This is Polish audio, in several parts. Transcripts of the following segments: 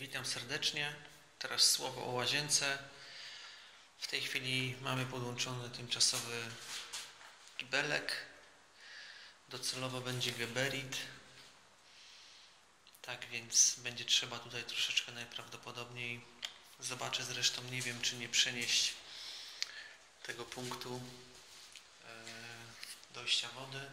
Witam serdecznie. Teraz słowo o łazience. W tej chwili mamy podłączony tymczasowy kibelek. Docelowo będzie geberit. Tak więc będzie trzeba tutaj troszeczkę najprawdopodobniej, zobaczę zresztą, nie wiem czy nie przenieść tego punktu dojścia wody.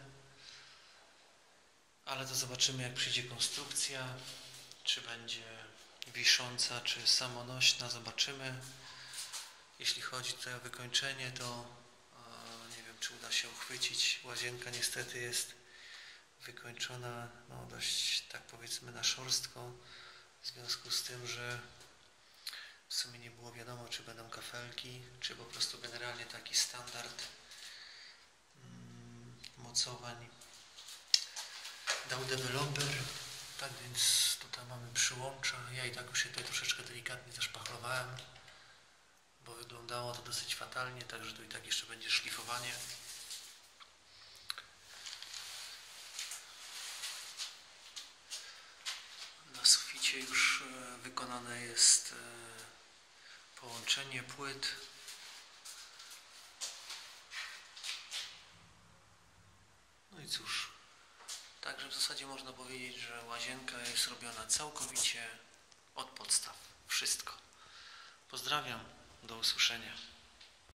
Ale to zobaczymy, jak przyjdzie konstrukcja, czy będzie wisząca, czy samonośna, zobaczymy. Jeśli chodzi tutaj o wykończenie, to nie wiem, czy uda się uchwycić. Łazienka niestety jest wykończona dość, tak powiedzmy, na szorstko, w związku z tym, że w sumie nie było wiadomo, czy będą kafelki, czy po prostu generalnie taki standard mocowań dał deweloper. Tak więc tutaj mamy przyłącza. Ja i tak już się tutaj troszeczkę delikatnie zaszpachlowałem, bo wyglądało to dosyć fatalnie, także tu i tak jeszcze będzie szlifowanie. Na suficie już wykonane jest połączenie płyt. No i cóż, także w zasadzie można powiedzieć, że łazienka jest robiona całkowicie od podstaw. Wszystko. Pozdrawiam, do usłyszenia.